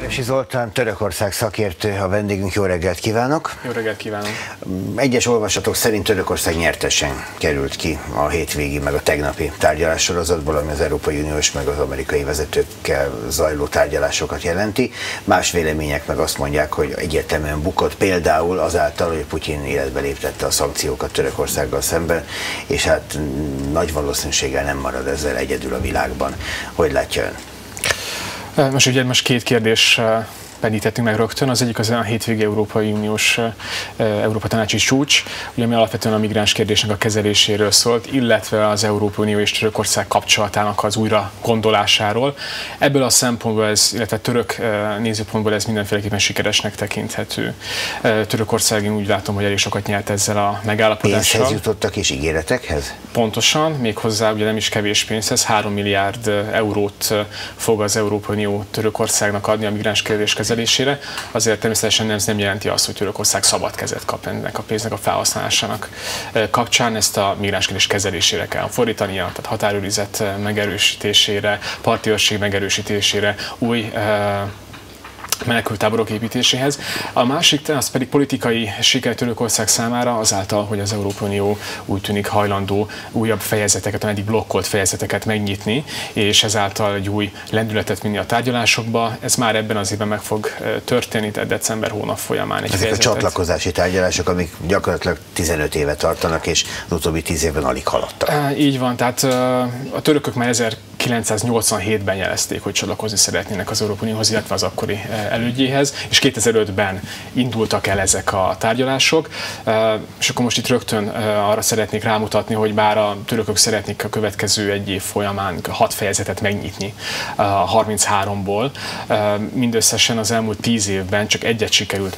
Keresi Zoltán, Törökország szakértő, a vendégünk. Jó reggelt kívánok! Jó reggelt kívánok! Egyes olvasatok szerint Törökország nyertesen került ki a hétvégi meg a tegnapi tárgyalássorozatból, ami az Európai Uniós meg az amerikai vezetőkkel zajló tárgyalásokat jelenti. Más vélemények meg azt mondják, hogy egyértelműen bukott, például azáltal, hogy Putyin életbe léptette a szankciókat Törökországgal szemben, és hát nagy valószínűséggel nem marad ezzel egyedül a világban. Hogy látja ön? Most két kérdés pedítettünk meg rögtön. Az egyik az a hétvégi Európai Uniós Európa Tanácsi csúcs, ugye, ami alapvetően a migráns kérdésnek a kezeléséről szólt, illetve az Európai Unió és Törökország kapcsolatának az újra gondolásáról. Ebből a szempontból illetve török nézőpontból ez mindenféleképpen sikeresnek tekinthető. Törökország, én úgy látom, hogy elég sokat nyert ezzel a megállapodással. Pénzhez jutottak és ígéretekhez? Pontosan, méghozzá ugye nem is kevés pénzhez, 3 milliárd eurót fog az Európai Unió Törökországnak adni a migráns kérdés kezelésére. Azért természetesen ez nem jelenti azt, hogy Törökország szabad kezet kap ennek a pénznek a felhasználásának kapcsán. Ezt a migráns kérdés kezelésére kell fordítania, tehát határőrizet megerősítésére, parti őrség megerősítésére, új menekülttáborok építéséhez. A másik, az pedig politikai siker Törökország számára azáltal, hogy az Európai Unió úgy tűnik hajlandó újabb fejezeteket, eddig blokkolt fejezeteket megnyitni, és ezáltal egy új lendületet vinni a tárgyalásokba. Ez már ebben az évben meg fog történni, tehát december hónap folyamán. Ezek a csatlakozási tárgyalások, amik gyakorlatilag 15 éve tartanak, és az utóbbi 10 évben alig haladtak. Így van, tehát a törökök már 1987-ben jelezték, hogy csatlakozni szeretnének az Európai Unióhoz, illetve az akkori elődjéhez, és 2005-ben indultak el ezek a tárgyalások, és akkor most itt rögtön arra szeretnék rámutatni, hogy bár a törökök szeretnék a következő egy év folyamán 6 fejezetet megnyitni a 33-ból, mindösszesen az elmúlt 10 évben csak egyet sikerült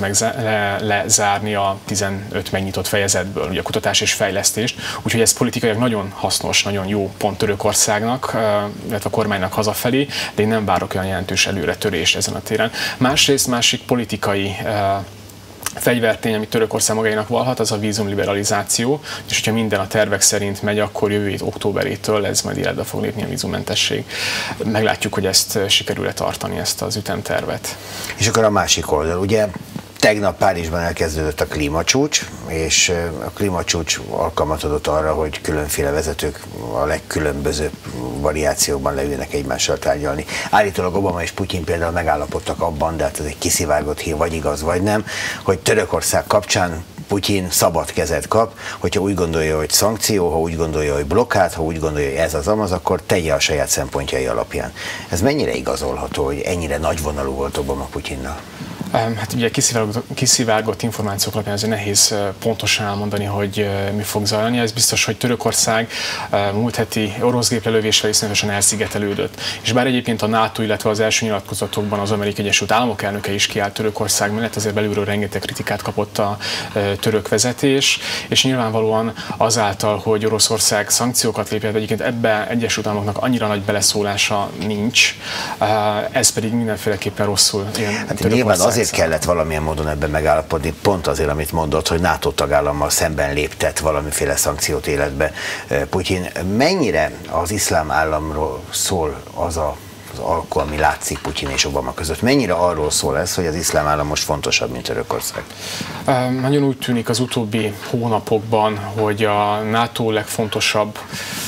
lezárni a 15 megnyitott fejezetből, ugye a kutatás és fejlesztést, úgyhogy ez politikailag nagyon hasznos, nagyon jó pont Törökországnak, illetve a kormánynak hazafelé, de én nem várok olyan jelentős előretörést ezen a téren. Másrészt másik politikai fegyvertény, amit Törökország magáénak valhat, az a vízumliberalizáció, és hogyha minden a tervek szerint megy, akkor jövő év októberétől ez majd életbe fog lépni a vízummentesség. Meglátjuk, hogy ezt sikerül-e tartani, ezt az ütemtervet. És akkor a másik oldal, ugye tegnap Párizsban elkezdődött a klímacsúcs, és a klímacsúcs alkalmat adott arra, hogy különféle vezetők a legkülönbözőbb variációkban leülnek egymással tárgyalni. Állítólag Obama és Putyin például megállapodtak abban, de hát ez egy kiszivárgott hír, vagy igaz, vagy nem, hogy Törökország kapcsán Putyin szabad kezet kap, hogyha úgy gondolja, hogy szankció, ha úgy gondolja, hogy blokkád, ha úgy gondolja, hogy ez az amaz, akkor tegye a saját szempontjai alapján. Ez mennyire igazolható, hogy ennyire nagyvonalú volt Obama Putyinnal? Hát ugye kiszivárgott információk alapján azért nehéz pontosan elmondani, hogy mi fog zajlani. Ez biztos, hogy Törökország múlt heti orosz géplelövéssel iszonyatosan elszigetelődött. És bár egyébként a NATO, illetve az első nyilatkozatokban az Amerikai Egyesült Államok elnöke is kiállt Törökország mellett, azért belülről rengeteg kritikát kapott a török vezetés, és nyilvánvalóan azáltal, hogy Oroszország szankciókat lépett, egyébként ebbe Egyesült Államoknak annyira nagy beleszólása nincs, ez pedig mindenféleképpen rosszul jön. Hát nyilván azért kellett valamilyen módon ebben megállapodni, pont azért, amit mondott, hogy NATO tagállammal szemben léptet valamiféle szankciót életbe Putyin. Mennyire az iszlám államról szól az alkú, ami látszik Putyin és Obama között? Mennyire arról szól ez, hogy az iszlám állam most fontosabb, mint Törökország? Nagyon úgy tűnik az utóbbi hónapokban, hogy a NATO legfontosabb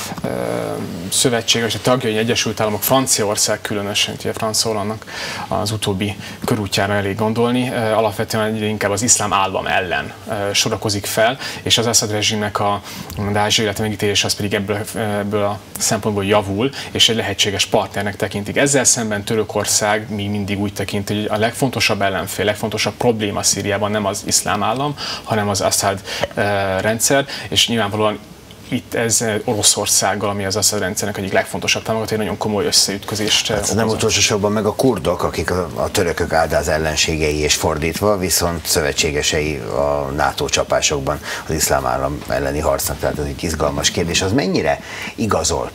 szövetséges, a tagjai Egyesült Államok, Franciaország különösen, ugye Franz Hollandnak az utóbbi körútjára elég gondolni, alapvetően egyre inkább az iszlám állam ellen sorakozik fel, és az Assad rezsimnek a mondása, illetve megítélés az pedig ebből a szempontból javul, és egy lehetséges partnernek tekintik. Ezzel szemben Törökország még mindig úgy tekinti, hogy a legfontosabb ellenfél, legfontosabb probléma Szíriában nem az iszlám állam, hanem az Assad rendszer, és nyilvánvalóan itt ez Oroszországgal, ami az Assad rendszernek egyik legfontosabb támogató, egy nagyon komoly összeütközést okozott. Nem utolsó sorban meg a kurdok, akik a törökök áldáz ellenségei és fordítva, viszont szövetségesei a NATO csapásokban az iszlám állam elleni harcnak, tehát ez egy izgalmas kérdés. Az mennyire igazolt,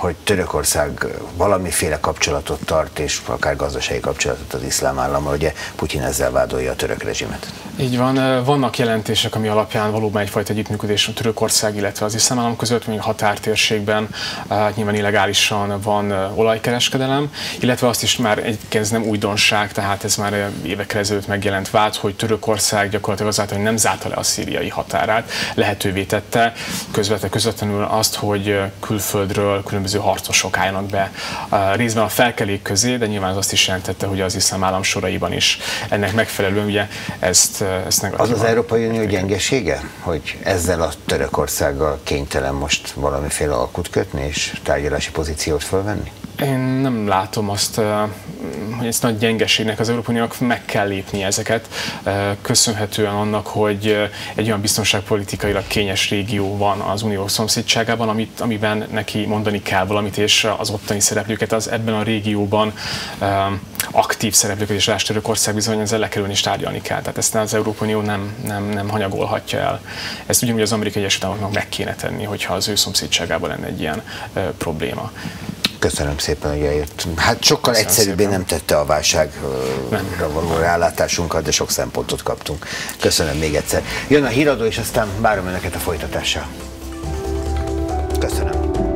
hogy Törökország valamiféle kapcsolatot tart, és akár gazdasági kapcsolatot az iszlám állammal, ugye Putyin ezzel vádolja a török rezsimet. Így van, vannak jelentések, ami alapján valóban egyfajta együttműködés a Törökország, illetve az iszlám állam között, mondjuk határtérségben nyilván illegálisan van olajkereskedelem, illetve azt is már ez nem újdonság, tehát ez már évekkel ezelőtt megjelent vád, hogy Törökország gyakorlatilag azáltal, hogy nem zárta le a szíriai határát, lehetővé tette közvetlenül azt, hogy külföldről különböző harcosok álljanak be részben a felkelék közé, de nyilván az azt is jelentette, hogy az iszlám állam soraiban is ennek megfelelően ugye ezt negatívan. Az Európai Unió gyengesége, hogy ezzel a Törökországgal kénytelen most valamiféle alkut kötni és tárgyalási pozíciót fölvenni? Én nem látom azt, hogy ezt nagy gyengeségnek az Európai Uniónak meg kell lépni ezeket, köszönhetően annak, hogy egy olyan biztonságpolitikailag kényes régió van az unió szomszédságában, amiben neki mondani kell valamit, és az ottani szereplőket, az ebben a régióban aktív szereplőket és rás Törökország bizony ezzel lekerülni és tárgyalni kell. Tehát ezt az Európai Unió nem hanyagolhatja el. Ezt ugyanúgy az Amerikai Egyesült Államoknak meg kéne tenni, hogyha az ő szomszédságában lenne egy ilyen probléma. Köszönöm szépen, hogy eljött. Hát sokkal egyszerűbbé nem tette a válságra való rálátásunkat, de sok szempontot kaptunk. Köszönöm még egyszer. Jön a híradó, és aztán várom önöket a folytatással. Köszönöm.